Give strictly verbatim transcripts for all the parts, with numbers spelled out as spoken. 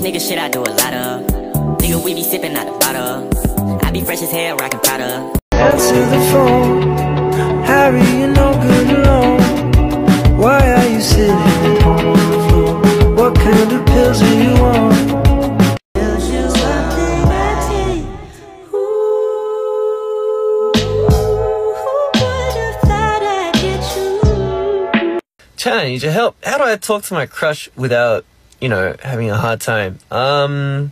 nigga shit I do a lot of. Nigga, we be sipping out the bottle. I be fresh as hell, rockin' Prada. Answer the phone, Harry, you're no good alone. Why are you sitting on the floor? What kind of pills are you on? Chan, I need your help. How do I talk to my crush without, you know, having a hard time? Um,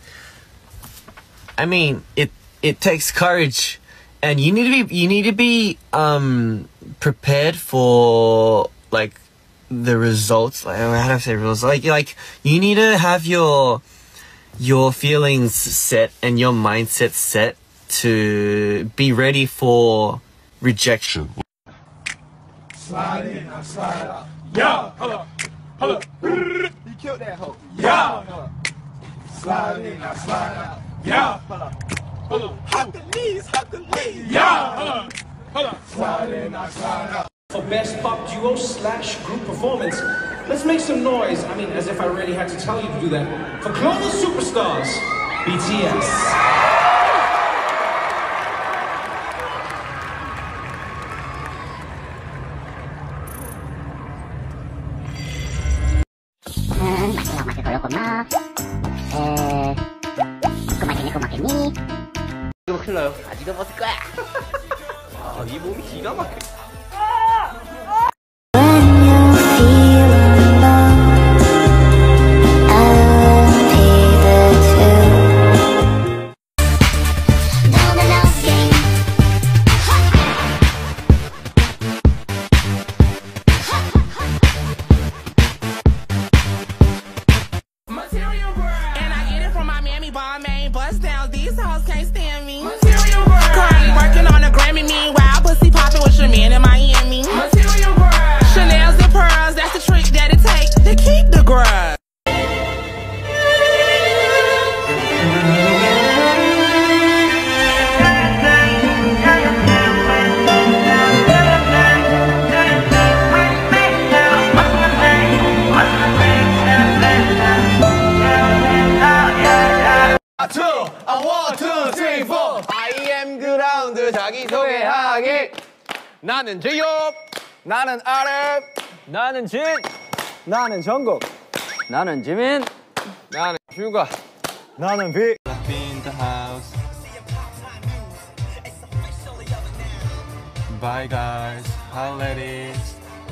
I mean, it it takes courage, and you need to be you need to be um prepared for like the results. Like, how do I say results? Like like you need to have your your feelings set and your mindset set to be ready for rejection. Slide in, I slide out. Yeah, hold up, hold up. You killed that hoe. Yeah, hold up. Slide in, I slide out. Yeah, hold up, hold up. Hercules, Hercules. Yeah, hold up, hold up. Slide in, I slide out. For best pop duo slash group performance, let's make some noise. I mean, as if I really had to tell you to do that. For Global Superstars, B T S. 이거 클러요. 아직도 벗을 거야. 아, 이 몸이 기가 막혀. Bust down, these hoes can't stand me. Material girl. Currently working on a Grammy, meanwhile pussy popping with your man in Miami. Material girl. Chanel's and pearls, that's the trick that it takes to keep the grudge. A one, two, three, four. I am 그라운드 자기소개하기. 나는 제이홉. 나는 아랩. 나는 진. 나는 정국. 나는 지민. 나는 휴가. 나는 비. In the house. Bye guys. How ladies.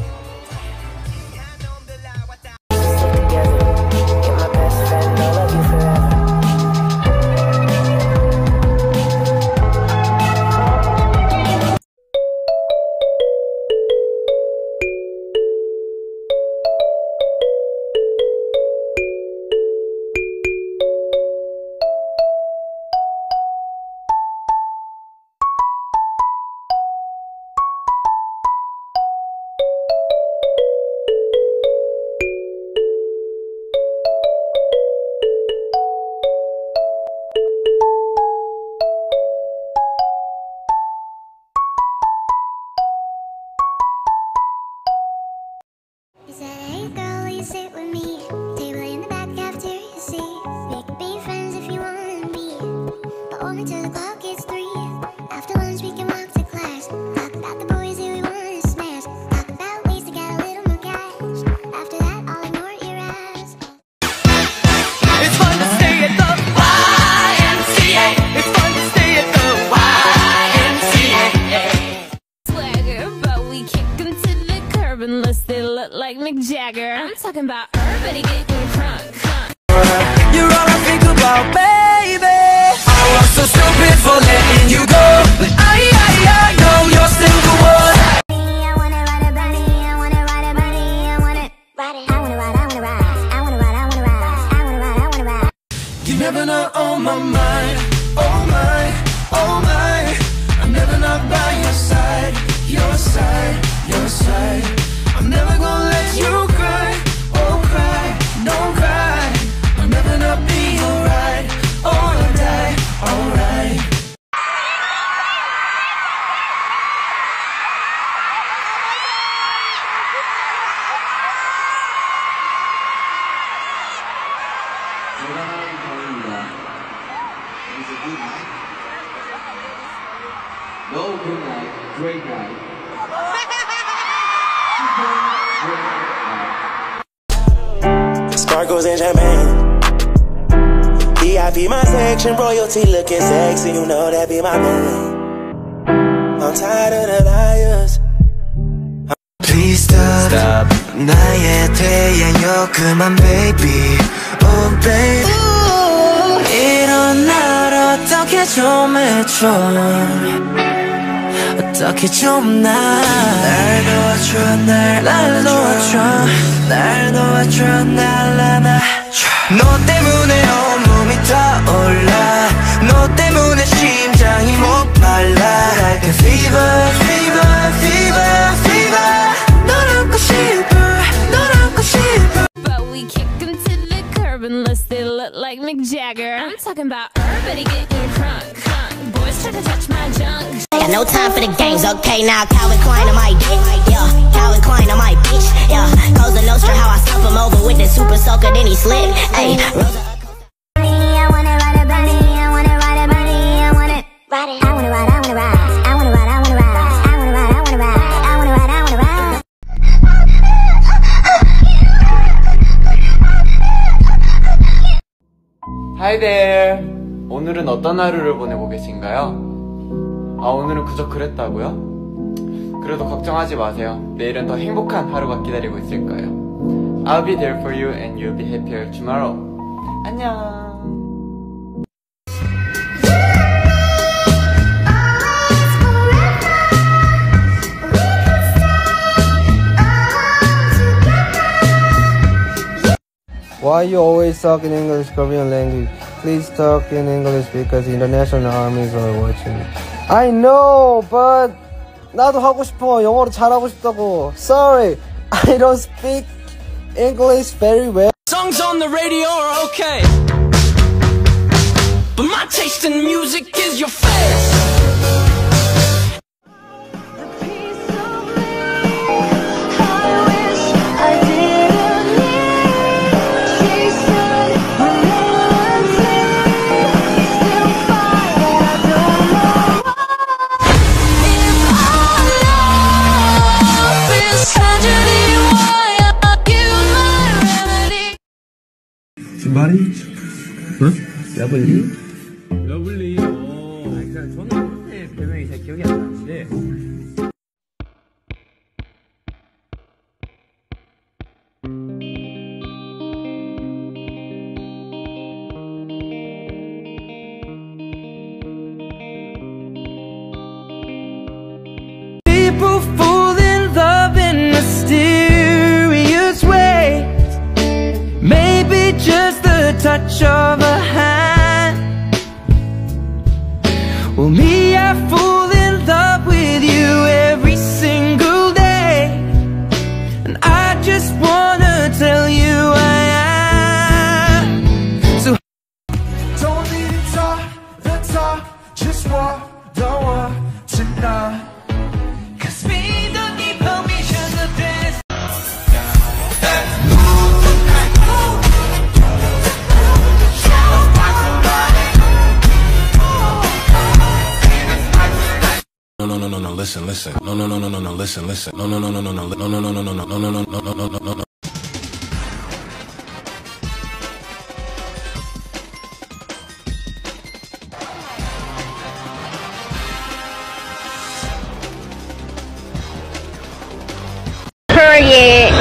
Unless they look like Mick Jagger. I'm talking about everybody getting crunk, crunk. You're all I think about, baby. I was so stupid for letting you go, but I, I, I know you're still the one. I wanna ride a bunny, I wanna ride a bunny, I wanna ride it. I wanna ride, I wanna ride, I wanna ride, I wanna ride, I wanna ride, I wanna ride. You're never not on my mind, oh my, oh my. I'm never not by your side, your side, your side. I'm never gonna let you cry, oh cry, don't cry. I'll never not be alright, or die, alright. 대단한 밤입니다. It's a good night. No good night, great night. Sparkles and champagne. V I P my section, royalty looking sexy, you know that be my name. I'm tired of the liars. Please stop, stop. 나의 태양여 그만 baby, oh baby. 이런 날 어떻게 좀 해줘, 어떻게 좀 날 도와줘, 날 도와줘, 날 도와줘, 날 안아줘. 너 때문에 온몸이 타올라, 너 때문에 심장이 목말라. Like a fever, fever, fever, fever. 널 안고 싶어, 널 안고 싶어. But we kick them to the curb unless they look like Mick Jagger. I'm talking about everybody getting crunk, crunk. Boys try to touch my junk. Got no time for the games, okay, now Calvin Klein on my dick, yeah, Calvin Klein on my bitch, yeah, Cosa Nostra, how I stuff him over with the super soaker, then he slip, ayy, Rosa. I wanna ride a bunny, I wanna ride a bunny, I wanna ride it, I wanna ride, I wanna ride, I wanna ride, I wanna ride, I wanna ride, I wanna ride, I wanna ride, I wanna ride. Hi there. 오늘은 어떤 하루를 보내고 계신가요? 아, 오늘은 그저 그랬다고요? 그래도 걱정하지 마세요. 내일은 더 행복한 하루가 기다리고 있을 거예요. I'll be there for you and you'll be happier tomorrow. 안녕. Why you always talk in English, Korean language? Please talk in English because international armies are watching. I know, but 나도 하고 싶어. 영어로 잘하고 싶다고. Sorry, I don't speak English very well. Songs on the radio are okay, but my taste in music is your face. 신발이? 응? 러블리? 러블리. 어. 그냥 저는 그때 별명이 잘 기억이 안 나는데. People fall in love in mysterious ways. Maybe just the touch of a hand. Well, me, I fall in love with you every single day, and I just wanna tell you I am. So Don't need to talk the talk, just walk the walk tonight. Cause we don't need permission to dance. No no no no no listen listen no no no no no no listen listen no no no no no no no no no no no no no no no no no no no. Period.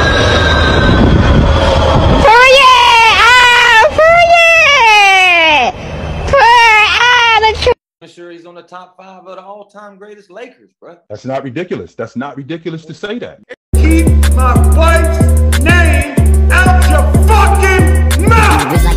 Period. Ah, period. Per ah, the truth. Sure, he's on the top five of the all-time greatest Lakers, bro. That's not ridiculous. That's not ridiculous to say that. Keep my wife's name out your fucking mouth!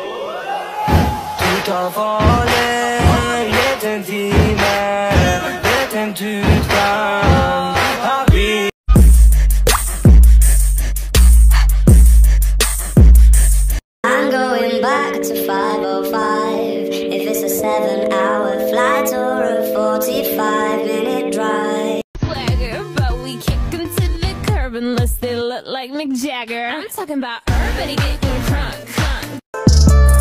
I'm going back to five oh five. If it's a seven hour flight or a forty-five minute drive. Swagger, but we kick them to the curb unless they look like Mick Jagger. I'm talking about everybody getting crunk, crunk.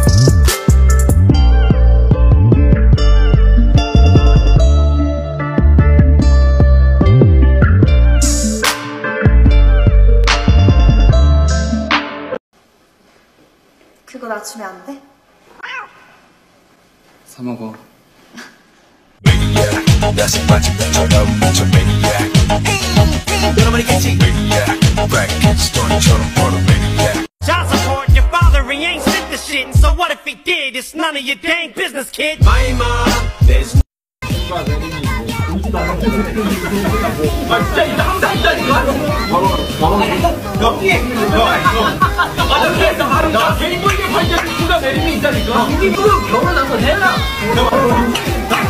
알아주면 안 돼? 사 먹어. That's a magic 처럼 미쳐 maniac. 여러분이 같이 maniac. Frankenstein처럼 버려 maniac. Child support, your father, he ain't sent the shit. And so what if he did? It's none of your dang business, kid. My mom, there's 아 진짜 이거 항상 있다니까? 여기에 아 여기에서 하루 나 개인적인 관계를 누가 내림이 있다니까. 이분 결혼 한번 해라.